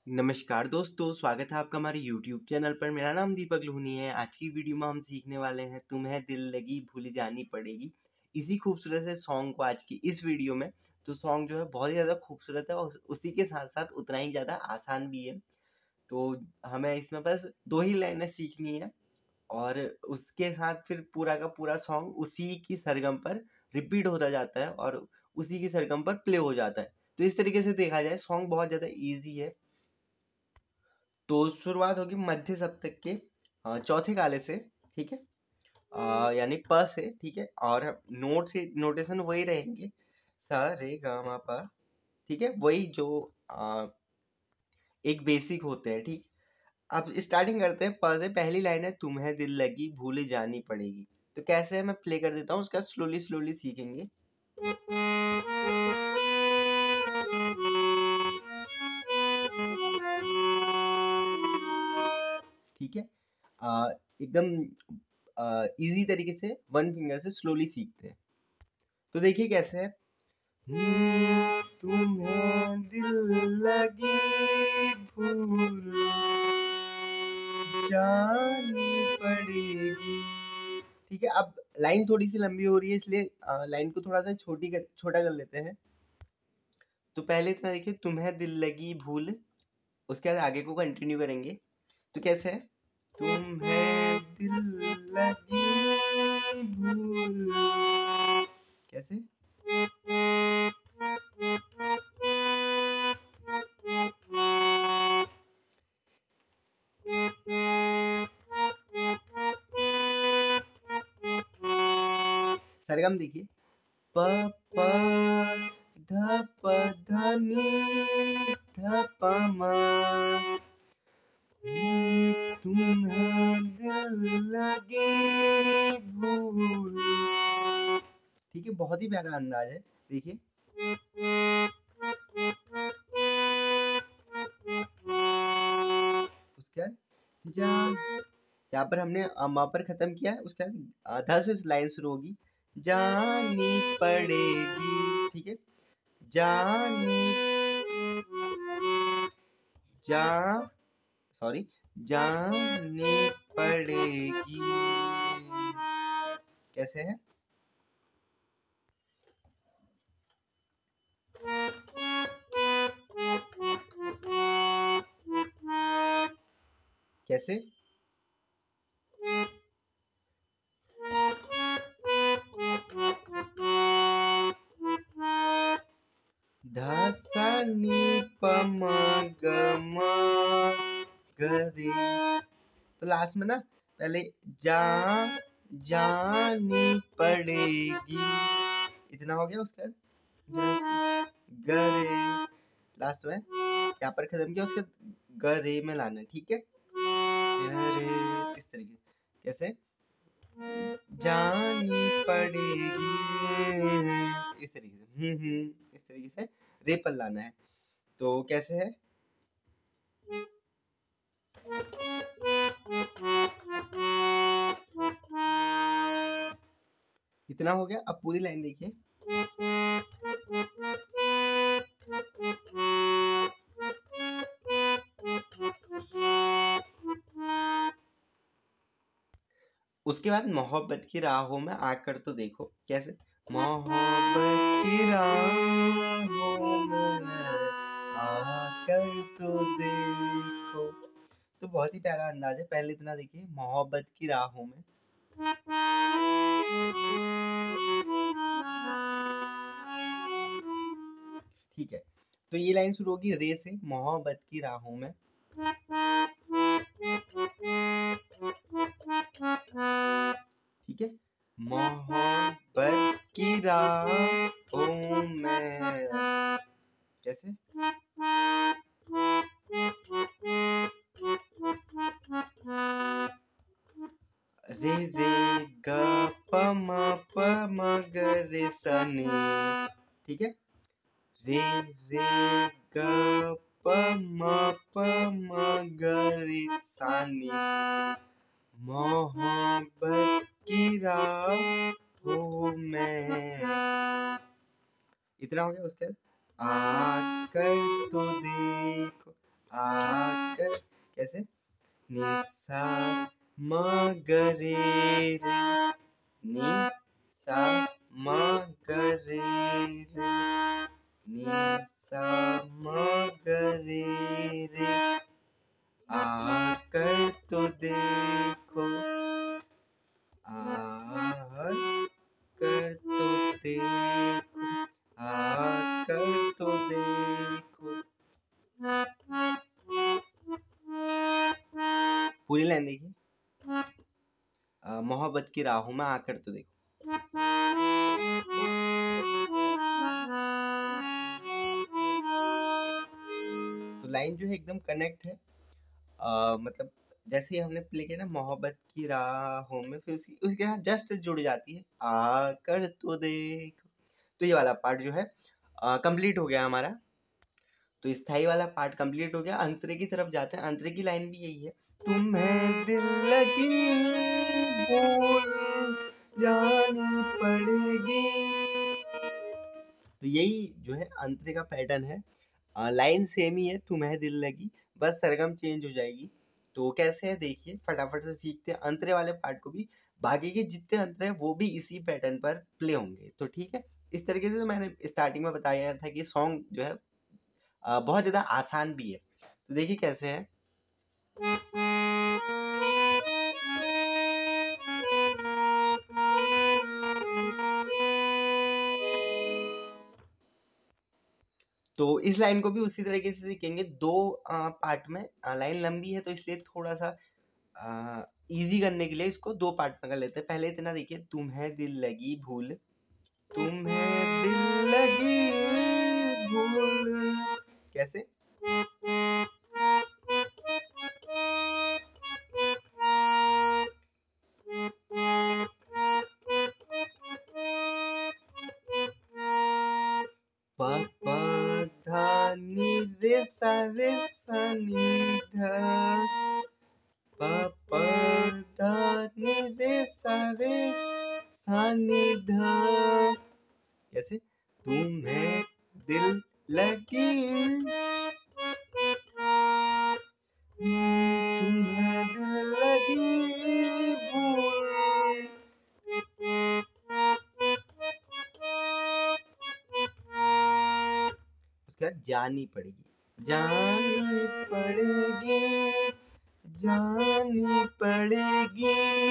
नमस्कार दोस्तों, स्वागत है आपका हमारे YouTube चैनल पर। मेरा नाम दीपक लोहनी है। आज की वीडियो में हम सीखने वाले हैं तुम्हें दिल लगी भूल जानी पड़ेगी। इसी खूबसूरत से सॉन्ग को आज की इस वीडियो में तो सॉन्ग जो है बहुत ही ज़्यादा खूबसूरत है और उसी के साथ-साथ उतना ही ज़्यादा आसान भी है। तो हमें इसमें बस 2 ही लाइनें सीखनी है और उसके साथ फिर पूरा का पूरा सॉन्ग उसी की सरगम पर रिपीट होता जाता है और उसी की सरगम पर प्ले हो जाता है। तो इस तरीके से देखा जाए सॉन्ग बहुत ज़्यादा ईज़ी है। तो शुरुआत होगी मध्य सप्तक के चौथे काले से। ठीक है। यानी प से। ठीक है। और नोट से नोटेशन वही रहेंगे, सा रे ग म प। ठीक है, वही जो एक बेसिक होते हैं। ठीक। अब स्टार्टिंग करते हैं प से। पहली लाइन है तुम्हें दिल लगी भूल जानी पड़ेगी। तो कैसे है मैं प्ले कर देता हूँ, उसका स्लोली स्लोली सीखेंगे। ठीक है। एकदम इजी तरीके से वन फिंगर से स्लोली सीखते हैं। तो देखिए कैसे है। तुम्हें दिल लगी भूल जानी पड़ेगी। ठीक है। अब लाइन थोड़ी सी लंबी हो रही है, इसलिए लाइन को थोड़ा सा छोटा कर लेते हैं। तो पहले इतना देखिए, तुम्हें दिल लगी भूल, उसके बाद आगे को कंटिन्यू करेंगे। तो कैसे है, तुम्हें दिल लगी भूल। कैसे, सरगम देखिए, प प ध प ध नी ध प म। तुम्हें दिल लगे भूल। ठीक है, बहुत ही प्यारा अंदाज है। देखिए, उसके बाद जा, यहाँ पर हमने म पर खत्म किया है। उसके बाद ध से लाइन शुरू होगी, जानी पड़ेगी। ठीक है, जानी जा सॉरी जानी पड़ेगी। कैसे है, कैसे, ध सा नी प म ग म ग रे। तो लास्ट में ना पहले जा जानी पड़ेगी, इतना हो गया। उसके बाद ग रे, लास्ट में यहाँ पर खत्म किया। उसके ग रे में लाना है। ठीक है, ग रे, इस तरीके। कैसे, जानी पड़ेगी, इस तरीके से। इस तरीके से रे पर लाना है। तो कैसे है, इतना हो गया। अब पूरी लाइन देखिए, उसके बाद मोहब्बत की राहों में आकर तो देखो। कैसे, मोहब्बत की राहों में आकर तो देखो। तो बहुत ही प्यारा अंदाज है। पहले इतना देखिए, मोहब्बत की राहों में। ठीक है, तो ये लाइन शुरू होगी रे से, मोहब्बत की राहों में। ठीक है, मोहब्बत की राहों में। कैसे, रे रे ग प म ग रे सा नी। ठीक है, रे रे ग प म ग रे सा नी। मोहब्बत की राहों में, इतना हो गया। उसके बाद आकर तो देखो, आकर, कैसे, नि सा म ग रे रे, नि सा म ग रे रे, नि सा म ग रे रे, आकर तो देखो, आकर तो देखो, आकर तो देखो। पूरी लाइन देखिए, मोहब्बत की राहों में आकर तो देखो। तो लाइन जो है एकदम कनेक्ट है। मतलब जैसे ही हमने प्ले किया ना मोहब्बत की राहों में, फिर उसके साथ जस्ट जुड़ जाती है आकर तो देखो। तो ये वाला पार्ट जो है कंप्लीट हो गया हमारा। तो स्थाई वाला पार्ट कंप्लीट हो गया। अंतरे की तरफ जाते हैं। अंतरे की लाइन भी यही है, तुम्हें दिल लगी भूल जानी पड़ेगी। तो यही जो है अंतरे का पैटर्न है। लाइन सेम ही है, तुम्हें दिल लगी, बस सरगम चेंज हो जाएगी। तो कैसे है देखिए, फटाफट से सीखते हैं। अंतरे वाले पार्ट को भी, बाकी के जितने अंतरे हैं वो भी इसी पैटर्न पर प्ले होंगे। तो ठीक है, इस तरीके से तो मैंने स्टार्टिंग में बताया था कि सॉन्ग जो है बहुत ज़्यादा आसान भी है। तो देखिए कैसे है। तो इस लाइन को भी उसी तरीके से सीखेंगे। दो पार्ट में, लाइन लंबी है तो इसलिए थोड़ा सा इजी करने के लिए इसको दो पार्ट में कर लेते हैं। पहले इतना देखिए, तुम्हें दिल लगी भूल, तुम्हें दिल लगी भूल, कैसे, प प ध नि रे सा नि ध, प प ध नि रे सा नि ध, कैसे, तुम्हें दिल लगी, तुम्हें दिल लगी भूल, उसके बाद जानी पड़ेगी, जानी पड़ेगी, जानी पड़ेगी।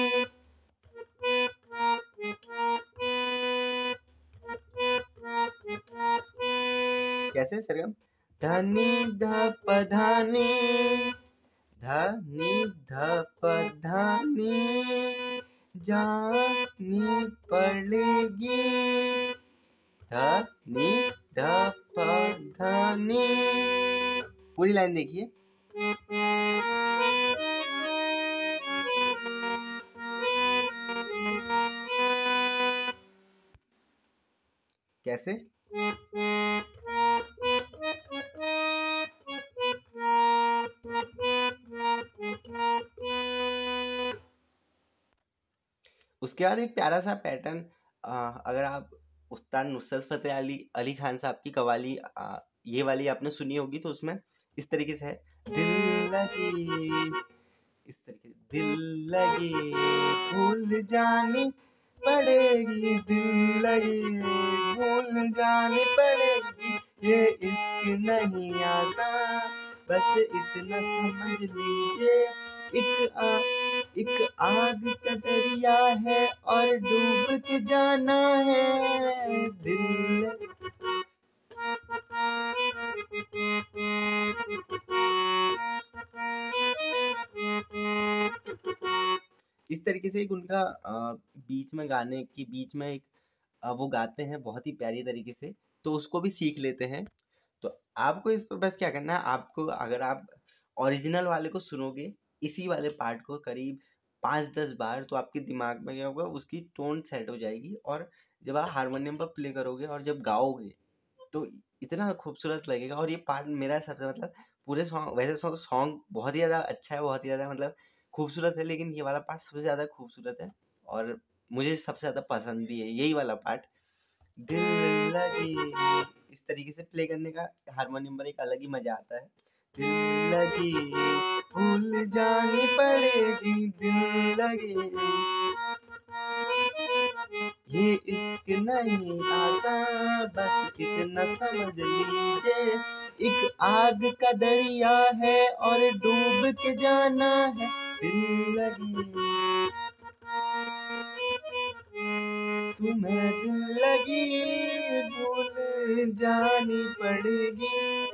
कैसे सरगम, धनी ध प धानी, धनी ध प धानी, जानी पड़ेगी, धनी ध प धानी। पूरी लाइन देखिए, कैसे, उसके बाद एक प्यारा सा पैटर्न, अगर आप उस्ताद नुसरत फतेह अली खान साहब की कवाली ये वाली आपने सुनी होगी, तो उसमें इस तरीके से है, दिल लगी, इस तरीके से, दिल लगी भूल जानी पड़ेगी, दिल लगी भूल जानी पड़ेगी, ये इश्क नहीं आसान, बस इतना समझ लीजिए, एक आग का दरिया है और डूब के जाना है, दिल। इस तरीके से एक उनका बीच में, गाने के बीच में एक वो गाते हैं बहुत ही प्यारी तरीके से, तो उसको भी सीख लेते हैं। तो आपको इस पर बस क्या करना है, आपको अगर आप ओरिजिनल वाले को सुनोगे, इसी वाले पार्ट को करीब 5-10 बार, तो आपके दिमाग में क्या होगा, उसकी टोन सेट हो जाएगी। और जब आप हारमोनियम पर प्ले करोगे और जब गाओगे तो इतना खूबसूरत लगेगा। और ये पार्ट मेरा सबसे, मतलब पूरे सॉन्ग, वैसे सॉन्ग बहुत ही ज़्यादा अच्छा है, बहुत ही ज़्यादा मतलब खूबसूरत है, लेकिन ये वाला पार्ट सबसे ज़्यादा खूबसूरत है और मुझे सबसे ज़्यादा पसंद भी है यही वाला पार्ट, दिल लगी। इस तरीके से प्ले करने का हारमोनियम पर एक अलग ही मजा आता है, दिल लगी भूल जानी पड़ेगी, दिल लगी ये इश्क नहीं आसान, बस इतना समझ लीजिए, एक आग का दरिया है और डूब के जाना है, दिल लगी तुम्हें दिल लगी भूल जानी पड़ेगी।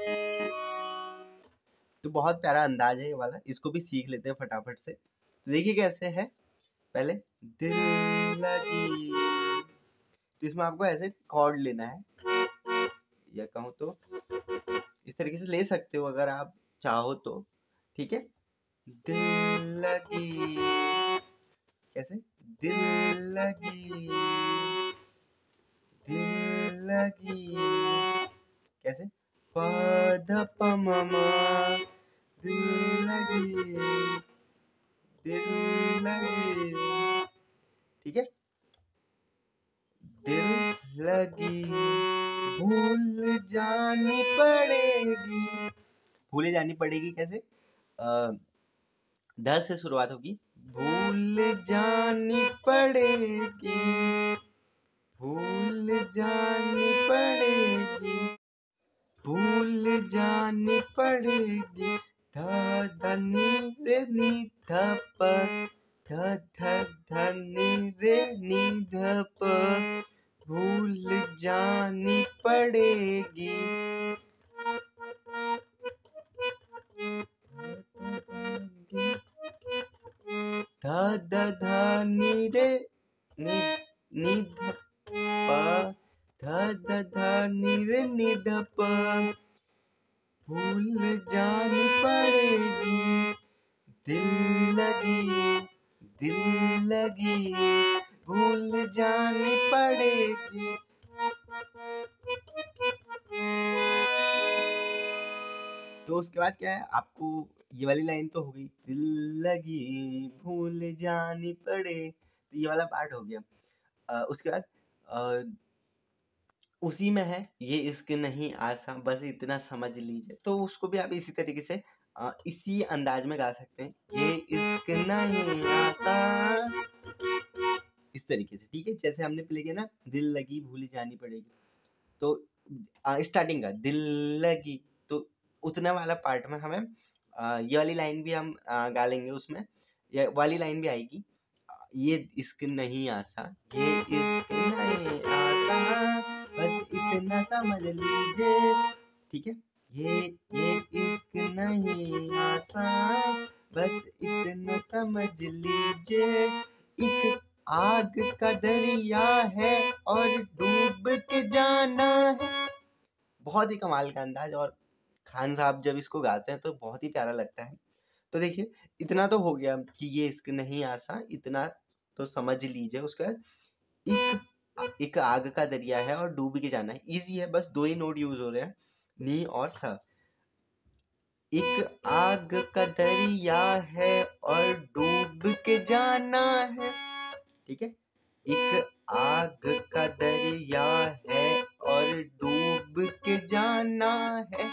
तो बहुत प्यारा अंदाज है ये वाला, इसको भी सीख लेते हैं फटाफट से। तो देखिए कैसे है, पहले दिल लगी, तो इसमें आपको ऐसे कॉर्ड लेना है, या कहूँ तो इस तरीके से ले सकते हो अगर आप चाहो तो, ठीक है। दिल लगी, कैसे, दिल लगी, दिल लगी, कैसे, प ध प म म, दिल लगी, दिल लगी, ठीक है। दिल लगी भूल जानी पड़ेगी, भूले जानी पड़ेगी कैसे, ध से शुरुआत होगी, भूल जानी पड़ेगी, भूल जानी पड़ेगी, भूल जानी पड़ेगी, ध ध नि रे नि ध प, ध ध ध नि रे नि ध प, भूल जानी पड़ेगी, ध ध ध नि रे नि ध प, ध ध ध नि रे नि ध प, भूल जानी पड़ेगी, दिल लगी, दिल लगी भूल जानी पड़ेगी। तो उसके बाद क्या है, आपको ये वाली लाइन तो हो गई, दिल लगी भूल जानी पड़े, तो ये वाला पार्ट हो गया। उसके बाद उसी में है, ये इश्क नहीं आसान, बस इतना समझ लीजिए, तो उसको भी आप इसी तरीके से इसी अंदाज में गा सकते हैं, ये इश्क नहीं आसान, इस तरीके से, ठीक है। जैसे हमने प्ले किया ना, दिल लगी भूल जानी पड़ेगी, तो स्टार्टिंग का दिल लगी, तो उतना वाला पार्ट में हमें ये वाली लाइन भी हम गा लेंगे, उसमें ये वाली लाइन भी आएगी, ये इश्क नहीं आसान, ये इश्क नहीं आसान, बस इतना समझ लीजिए, ठीक है। ये इश्क नहीं आसान, बस इतना समझ लीजिए, एक आग का दरिया है और डूब के जाना है। बहुत ही कमाल का अंदाज, और खान साहब जब इसको गाते हैं तो बहुत ही प्यारा लगता है। तो देखिए इतना तो हो गया कि ये इश्क नहीं आसान, इतना तो समझ लीजिए। उसके बाद एक आग का दरिया है और डूब के जाना है, इजी है, बस दो ही नोट यूज हो रहे हैं, नी और सा। एक आग का दरिया है और डूब के जाना है, ठीक है। एक आग का दरिया है और डूब के जाना है,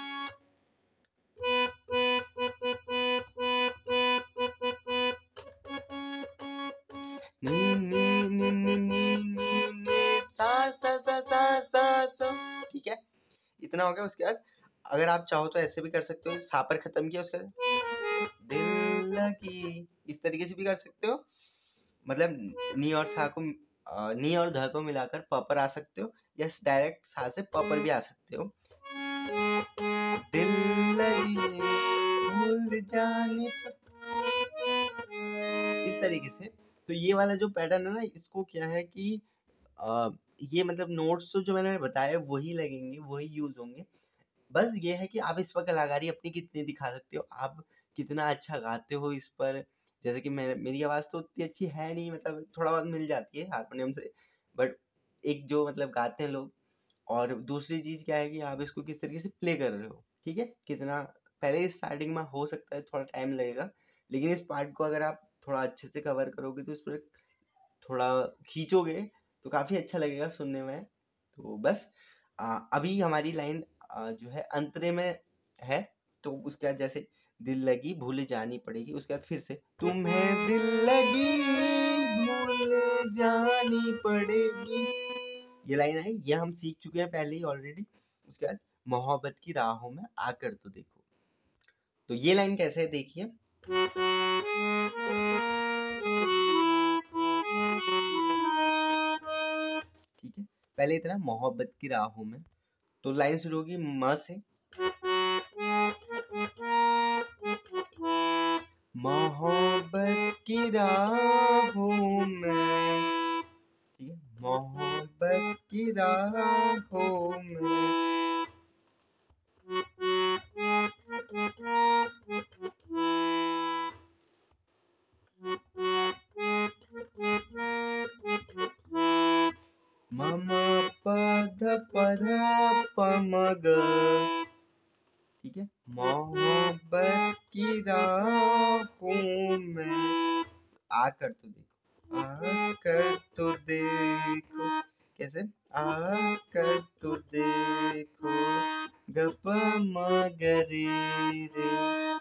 नी नी नी नी नी नी नी सा सा सा सा सा सा, ठीक है। इतना हो गया। उसके बाद अगर आप चाहो तो ऐसे भी कर सकते हो, सा पर खत्म किया, उसके बाद दिल लगी, इस तरीके से भी कर सकते हो, मतलब नी और सा को नी और ध को मिलाकर प पर आ सकते हो, या डायरेक्ट सा से प पर भी आ सकते हो। दिल लगी भूल जाने पर, इस तरीके से। तो ये वाला जो पैटर्न है ना, इसको क्या है कि ये मतलब नोट्स तो जो मैंने बताया वही लगेंगे, वही यूज होंगे। बस ये है कि आप इस पर कलाकारी अपनी कितनी दिखा सकते हो, आप कितना अच्छा गाते हो इस पर। जैसे कि मेरी आवाज़ तो उतनी अच्छी है नहीं, मतलब थोड़ा बहुत मिल जाती है हारमोनियम से, बट एक जो मतलब गाते हैं लोग। और दूसरी चीज़ क्या है कि आप इसको किस तरीके से प्ले कर रहे हो, ठीक है। कितना पहले स्टार्टिंग में हो सकता है थोड़ा टाइम लगेगा, लेकिन इस पार्ट को अगर आप थोड़ा अच्छे से कवर करोगे तो इस पर थोड़ा खींचोगे तो काफ़ी अच्छा लगेगा सुनने में। तो बस अभी हमारी लाइन जो है अंतरे में है, तो उसके बाद जैसे दिल लगी भूल जानी पड़ेगी। उसके बाद फिर से तुम्हें दिल लगी भूल जानी पड़ेगी, ये लाइन है, ये हम सीख चुके हैं पहले ही ऑलरेडी। उसके बाद मोहब्बत की राहों में आकर तो देखो, तो ये लाइन कैसे है देखिए। ठीक है, पहले इतना मोहब्बत की राहों में, तो लाइन शुरू होगी म से, मोहब्बत की राहों में, ठीक है, मोहब्बत की राहों में, मम पध पध पमग, ठीक है, मोहब्बत की राहों में, आकर तो देखो, आकर तो देखो, कैसे, आकर तो देखो, गप मगरे रे,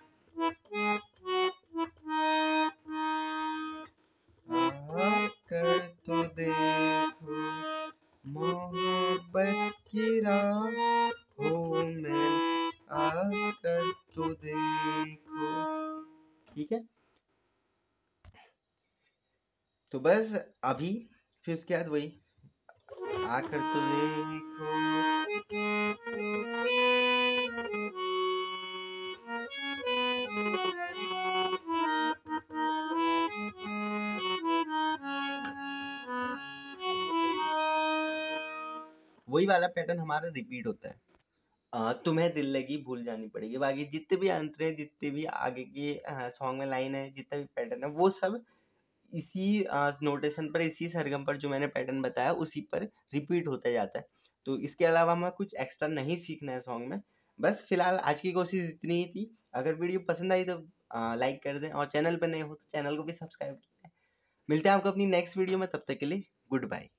आकर तो देखो, मोहब्बत की राहों में, आकर तो देखो। ठीक है, तो बस अभी फिर उसके बाद वही आकर तो देखो, वही वाला पैटर्न हमारा रिपीट होता है। तुम्हें दिल लगी भूल जानी पड़ेगी, बाकी जितने भी अंतर हैं, जितने भी आगे के सॉन्ग में लाइन है, जितना भी पैटर्न है, वो सब इसी नोटेशन पर, इसी सरगम पर जो मैंने पैटर्न बताया उसी पर रिपीट होता जाता है। तो इसके अलावा हमें कुछ एक्स्ट्रा नहीं सीखना है सॉन्ग में। बस फिलहाल आज की कोशिश इतनी ही थी। अगर वीडियो पसंद आई तो लाइक कर दें, और चैनल पर नए हो तो चैनल को भी सब्सक्राइब करें। मिलते हैं आपको अपनी नेक्स्ट वीडियो में, तब तक के लिए गुड बाय।